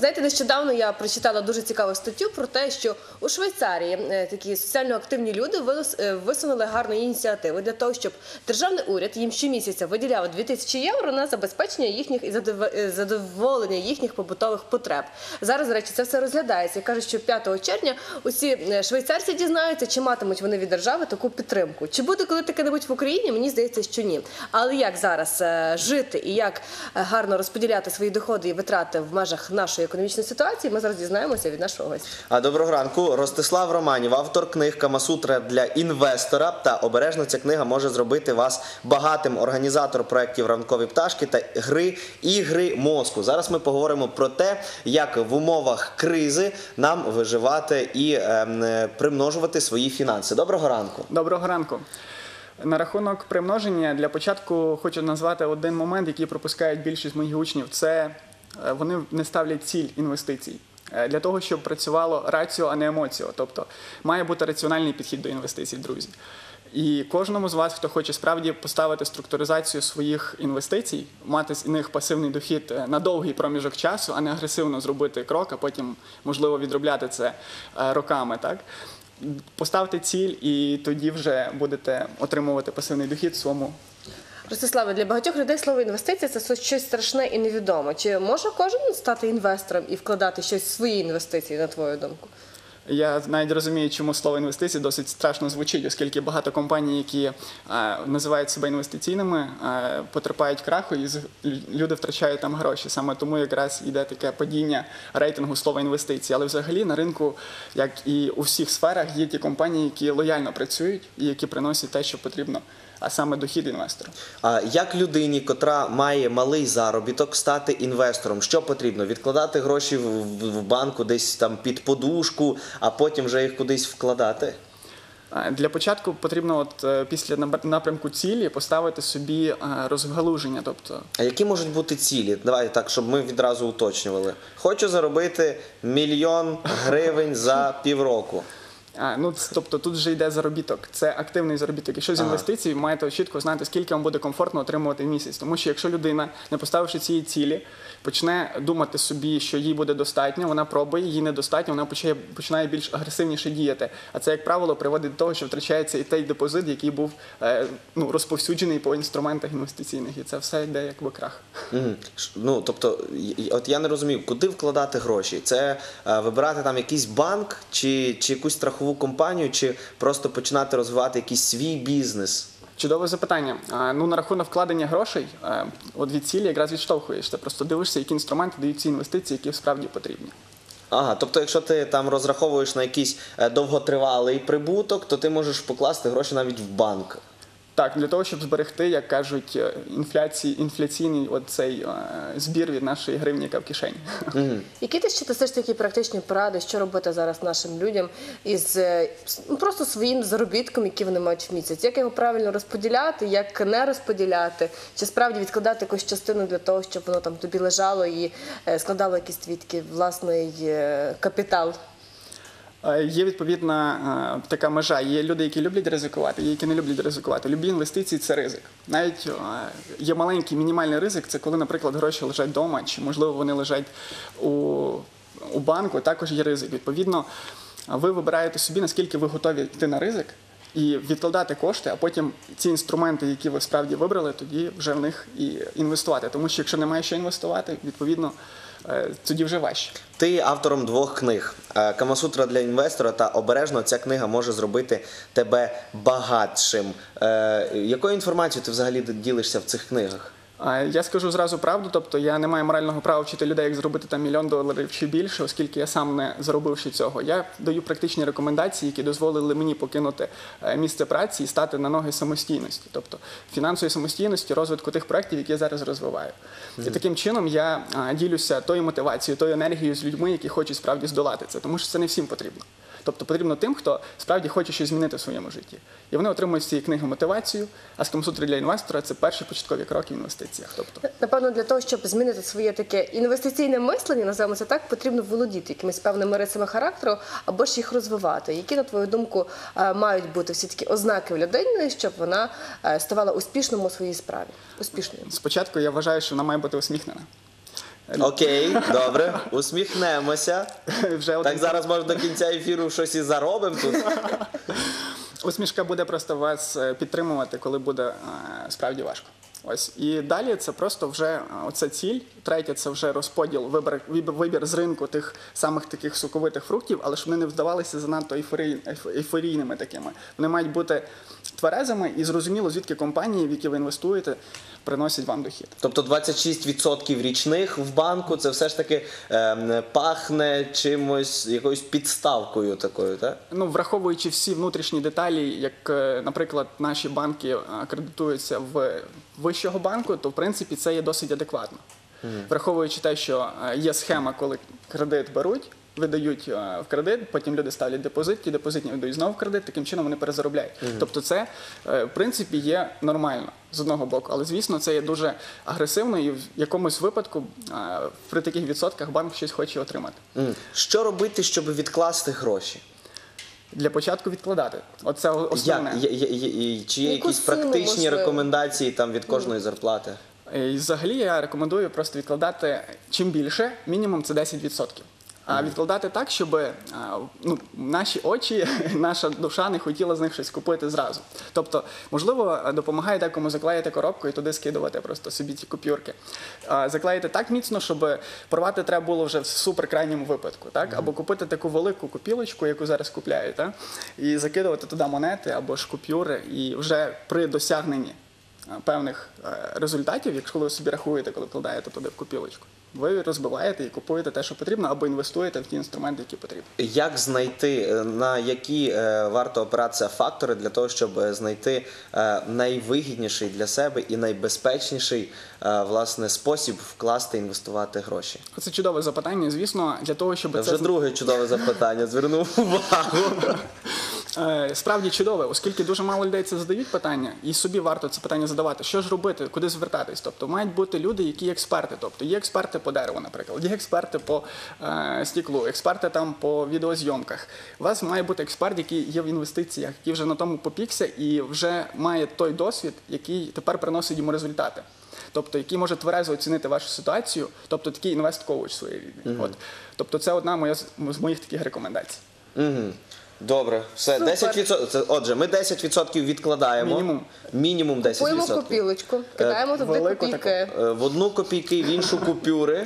Знаєте, нещодавно я прочитала дуже цікаву статтю про те, що у Швейцарії такі соціально активні люди висунули гарну ініціативу для того, щоб державний уряд їм щомісяця виділяв 2000 євро на забезпечення їхніх і задоволення їхніх побутових потреб. Зараз, до речі, це все розглядається. І кажуть, що 5 червня усі швейцарці дізнаються, чи матимуть вони від держави таку підтримку. Чи буде коли таке-небудь в Україні? Мені здається, що ні. Але як зараз жити і як гарно розподіляти свої доходи і витрати в межах нашої економічної ситуації, ми зараз дізнаємося від нашого гостя. Доброго ранку. Ростислав Романів, автор книг «Камасутра для інвестора» та «Обережно ця книга може зробити вас багатим», організатор проєктів «Ранкові пташки» та «Ігри мозку». Зараз ми поговоримо про те, як в умовах кризи нам виживати і примножувати свої фінанси. Доброго ранку. Доброго ранку. На рахунок примноження, для початку хочу назвати один момент, який пропускають більшість моїх учнів. Це вони не ставлять ціль інвестицій. Для того, щоб працювало раціо, а не емоціо. Тобто має бути раціональний підхід до інвестицій, друзі. І кожному з вас, хто хоче справді поставити структуризацію своїх інвестицій, мати з них пасивний дохід на довгий проміжок часу, а не агресивно зробити крок, а потім, можливо, відробляти це роками, так? Поставте ціль, і тоді вже будете отримувати пасивний дохід в своєму. Ростиславе, для багатьох людей слово інвестиція – це щось страшне і невідоме. Чи може кожен стати інвестором і вкладати щось в свої інвестиції, на твою думку? Я навіть розумію, чому слово інвестиції досить страшно звучить, оскільки багато компаній, які називають себе інвестиційними, потерпають краху і люди втрачають там гроші. Саме тому якраз йде таке падіння рейтингу слова інвестиції. Але взагалі на ринку, як і у всіх сферах, є ті компанії, які лояльно працюють і які приносять те, що потрібно, а саме дохід інвестора. Як людині, котра має малий заробіток, стати інвестором? Що потрібно? Відкладати гроші в банку десь там під подушку, а потім вже їх кудись вкладати? Для початку потрібно після напрямку цілі поставити собі розгалуження. А які можуть бути цілі? Давайте так, щоб ми відразу уточнювали. Хочу заробити 1 000 000 гривень за півроку. Тобто тут вже йде заробіток, це активний заробіток. Якщо з інвестицій, маєте чітко знати, скільки вам буде комфортно отримувати в місяць. Тому що якщо людина, не поставивши цієї цілі, почне думати собі, що їй буде достатньо, вона пробує, їй недостатньо, вона починає більш агресивніше діяти. А це, як правило, приводить до того, що втрачається і той депозит, який був розповсюджений по інструментах інвестиційних. І це все йде як би крах. Тобто, от я не розумію, куди вкладати гроші? Це вибирати там якийсь банк чи якусь страхову компанію, чи просто починати розвивати якийсь свій бізнес? Чудове запитання. На рахунок вкладення грошей, від цілі якраз відштовхуєш. Ти просто дивишся, які інструменти дають ці інвестиції, які справді потрібні. Тобто, якщо ти там розраховуєш на якийсь довготривалий прибуток, то ти можеш покласти гроші навіть в банк. Так, для того, щоб зберегти, як кажуть, інфляційний оцей збір від нашої гривніка в кишені. Які ти ще все ж таки практичні поради, що робити зараз нашим людям із просто своїм заробітком, який вони мають в місяць? Як його правильно розподіляти, як не розподіляти? Чи справді відкладати якусь частину для того, щоб воно там тобі лежало і складало якийсь твій такий власний капітал? Є відповідна така межа. Є люди, які люблять ризикувати, є, які не люблять ризикувати. Любі інвестиції – це ризик. Навіть є маленький, мінімальний ризик – це коли, наприклад, гроші лежать вдома, чи, можливо, вони лежать у банку, також є ризик. Відповідно, ви вибираєте собі, наскільки ви готові йти на ризик, і відкладати кошти, а потім ці інструменти, які ви справді вибрали, тоді вже в них і інвестувати. Тому що якщо немає що інвестувати, відповідно, тоді вже важче. Ти автором 2 книг «Камасутра для інвестора» та «Обережно ця книга може зробити тебе багатшим». Якою інформацією ти взагалі ділишся в цих книгах? Я скажу зразу правду, тобто я не маю морального права вчити людей, як зробити там $1 000 000 чи більше, оскільки я сам не заробивши цього. Я даю практичні рекомендації, які дозволили мені покинути місце праці і стати на ноги самостійності, тобто фінансової самостійності, розвитку тих проєктів, які я зараз розвиваю. І таким чином я ділюся тою мотивацією, тою енергією з людьми, які хочуть справді здолати це, тому що це не всім потрібно. Тобто потрібно тим, хто справді хоче щось змінити в своєму житті. І вони отримують з цієї книги мотивацію, а з «Камасутри для інвестора» – це перші початкові кроки в інвестиціях. Напевно, для того, щоб змінити своє таке інвестиційне мислення, називаємо це так, потрібно володіти якимись певними рисами характеру або ж їх розвивати. Які, на твою думку, мають бути всі такі ознаки в людини, щоб вона ставала успішною у своїй справі? Успішною. Спочатку я вважаю, що вона має бути усміхнена. Окей, добре, усміхнемося. Вже Так зараз може до кінця ефіру щось і заробимо тут. усмішка буде просто вас підтримувати, коли буде справді важко. Ось. І далі це просто вже оця ціль. Третє – це вже розподіл, вибір з ринку тих самих таких соковитих фруктів, але щоб вони не вдавалися занадто ейфорійними такими. Вони мають бути тверезими і зрозуміло, звідки компанії, в які ви інвестуєте, приносять вам дохід. Тобто 26% річних в банку, це все ж таки пахне чимось, якоюсь підставкою такою, так? Ну, враховуючи всі внутрішні деталі, як, наприклад, наші банки кредитуються в вищого банку, то в принципі це є досить адекватно. Враховуючи те, що є схема, коли кредит беруть, видають в кредит, потім люди ставлять депозит, ті депозитні видають знову в кредит, таким чином вони перезаробляють. Тобто це, в принципі, є нормально з одного боку, але, звісно, це є дуже агресивно і в якомусь випадку при таких відсотках банк щось хоче отримати. Що робити, щоб відкласти гроші? Для початку відкладати. Оце основне. Чи є Яку якісь суму, практичні можливо? рекомендації там від кожної зарплати? І взагалі я рекомендую просто відкладати чим більше, мінімум це 10%. А відкладати так, щоб наші очі, наша душа не хотіла з них щось купити зразу. Тобто, можливо, допомагає декому заклеїти коробку і туди скидувати просто собі ці купюрки. Заклеїти так міцно, щоб порвати треба було вже в суперкрайньому випадку. Так? Або купити таку велику копілочку, яку зараз купляють, так? І закидувати туди монети або ж купюри. І вже при досягненні певних результатів, якщо ви собі рахуєте, коли вкладаєте туди в копілочку, ви розбиваєте і купуєте те, що потрібно, або інвестуєте в ті інструменти, які потрібні. Як знайти, на які варто опиратися фактори для того, щоб знайти найвигідніший для себе і найбезпечніший власне спосіб вкласти, інвестувати гроші? Це чудове запитання, звісно, для того, щоб Це вже друге чудове запитання, звернув увагу. Справді чудове, оскільки дуже мало людей це задають питання, і собі варто це питання задавати. Що ж робити, куди звертатись? Тобто мають бути люди, які експерти. Тобто є експерти по дереву, наприклад, є експерти по стеклу, експерти там по відеозйомках. У вас має бути експерт, який є в інвестиціях, який вже на тому попікся і вже має той досвід, який тепер приносить йому результати. Тобто, який може тверезо оцінити вашу ситуацію, тобто такий інвест-коуч своєрідний. Тобто це одна з моїх таких рекомендацій. Добре, все, Супер. 10%. Отже, ми 10% відкладаємо. Мінімум 10%. Купуємо копілочку, кидаємо туди велику копійки. В одну копійки, в іншу купюри.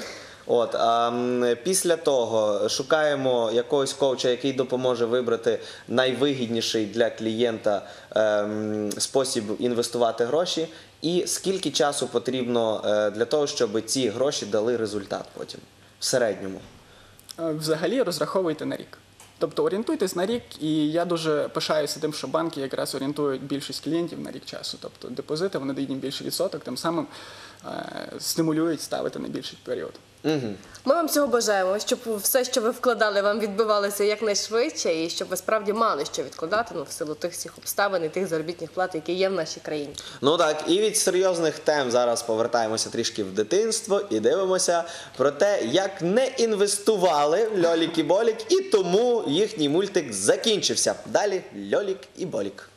Після того шукаємо якогось коуча, який допоможе вибрати найвигідніший для клієнта спосіб інвестувати гроші. І скільки часу потрібно для того, щоб ці гроші дали результат потім, в середньому? Взагалі розраховуйте на рік. Тобто орієнтуйтесь на рік, і я дуже пишаюся тим, що банки якраз орієнтують більшість клієнтів на рік часу. Тобто депозити, вони дають їм більший відсоток, тим самим стимулюють ставити на більший період. Ми вам цього бажаємо, щоб все, що ви вкладали, вам відбивалося якнайшвидше, і щоб ви справді мали що відкладати в силу тих всіх обставин і тих заробітних плат, які є в нашій країні. Ну так, і від серйозних тем зараз повертаємося трішки в дитинство і дивимося про те, як не інвестували Льолік і Болік, і тому їхній мультик закінчився. Далі Льолік і Болік.